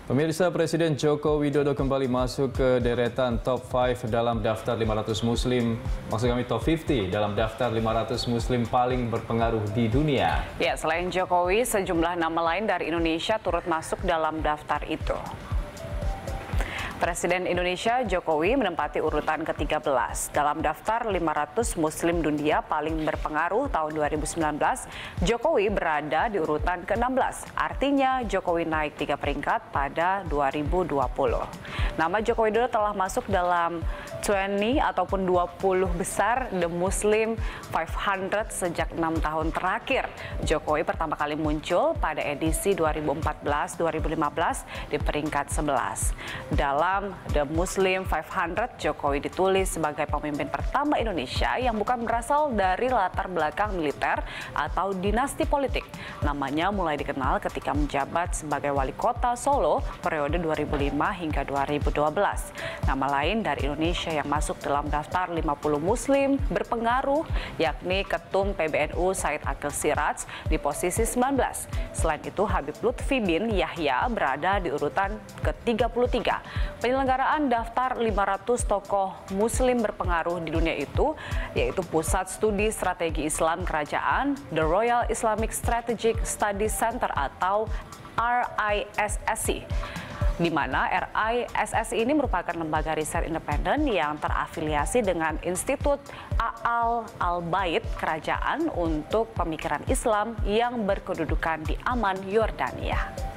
Pemirsa, Presiden Joko Widodo kembali masuk ke deretan top 5 dalam daftar 500 muslim, maksud kami top 50 dalam daftar 500 muslim paling berpengaruh di dunia. Ya, selain Jokowi, sejumlah nama lain dari Indonesia turut masuk dalam daftar itu. Presiden Indonesia Jokowi menempati urutan ke-13 dalam daftar 500 muslim dunia paling berpengaruh tahun 2019. Jokowi berada di urutan ke-16, artinya Jokowi naik 3 peringkat pada 2020. Nama Joko Widodo telah masuk dalam 20 ataupun 20 besar The Muslim 500 sejak 6 tahun terakhir. Jokowi pertama kali muncul pada edisi 2014-2015 di peringkat 11. Dalam The Muslim 500, Jokowi ditulis sebagai pemimpin pertama Indonesia yang bukan berasal dari latar belakang militer atau dinasti politik. Namanya mulai dikenal ketika menjabat sebagai wali kota Solo periode 2005 hingga 2012. Nama lain dari Indonesia yang masuk dalam daftar 50 muslim berpengaruh yakni Ketum PBNU Said Akil Siraj di posisi 19. Selain itu, Habib Lutfi bin Yahya berada di urutan ke-33. Penyelenggaraan daftar 500 tokoh muslim berpengaruh di dunia itu yaitu Pusat Studi Strategi Islam Kerajaan, The Royal Islamic Strategic Studies Center atau RISSC. Di mana RISSC ini merupakan lembaga riset independen yang terafiliasi dengan Institut Al-Bait Kerajaan untuk Pemikiran Islam yang berkedudukan di Amman, Yordania.